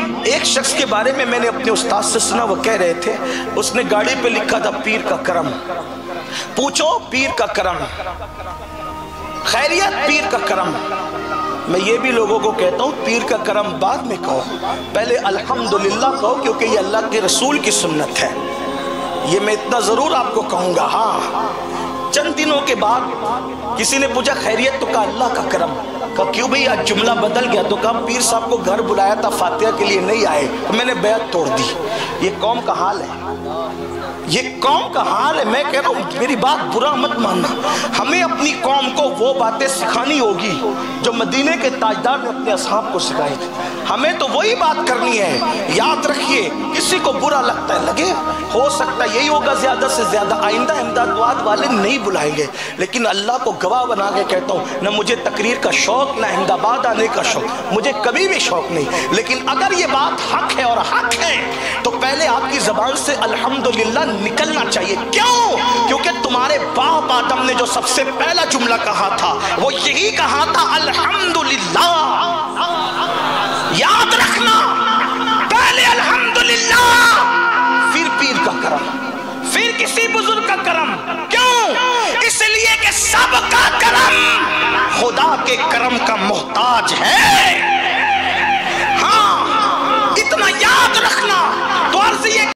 ایک شخص کے بارے میں نے اپنے استاد سے سنا، وہ کہہ رہے تھے اس نے گاڑی پہ لکھا تھا پیر کا کرم، پوچھو پیر کا کرم، خیریت پیر کا کرم۔ میں یہ بھی لوگوں کو کہتا ہوں پیر کا کرم بعد میں کہو، پہلے الحمدللہ کہو، کیونکہ یہ اللہ کے رسول کی سنت ہے۔ یہ میں اتنا ضرور آپ کو کہوں گا۔ ہاں، چند دنوں کے بعد کسی نے پوچھا خیریت، تو کہا اللہ کا کرم۔ کہا کیوں بھئی آج جملہ بدل گیا؟ تو کہا پیر صاحب کو گھر بلایا تھا فاتحہ کے لیے نہیں آئے، میں نے بیعت توڑ دی۔ یہ قوم کا حال ہے، یہ قوم کا حال ہے۔ میں کہہ رہا ہوں میری بات برا مت ماننا، ہمیں اپنی قوم کو وہ باتیں سکھانی ہوگی جو مدینے کے تاجدار نے اپنے اصحاب کو سکھائی تھی۔ ہمیں تو وہی بات کرنی ہے۔ یاد رکھیے کسی کو برا لگتا ہے لگے، ہو سکتا ہے یہی ہوگا زیادہ سے زیادہ، آئندہ امداد والے نہیں بلائیں گے، لیکن اللہ کو گواہ بنا کے کہتا ہوں نہ مجھے تقریر کا شوق نہ احمد آباد آنے کا شوق، مجھے کبھی بھی شوق نہیں، لیکن اگر یہ بات حق ہے اور حق ہے تو پہلے آپ کی زبان سے الحمدللہ نکلنا چاہیے۔ کیوں؟ کیونکہ تمہارے باپ آدم نے جو سب سے پہلا جملہ کہا تھا وہ یہی کہا تھا الحمدللہ۔ یاد رکھنا، پہلے الحمدللہ، پھر پیر کا کرم، پھر کسی بزرگ کا کرم۔ کیوں؟ اس لیے کہ سب کا کرم خدا کے کرم کا محتاج ہے۔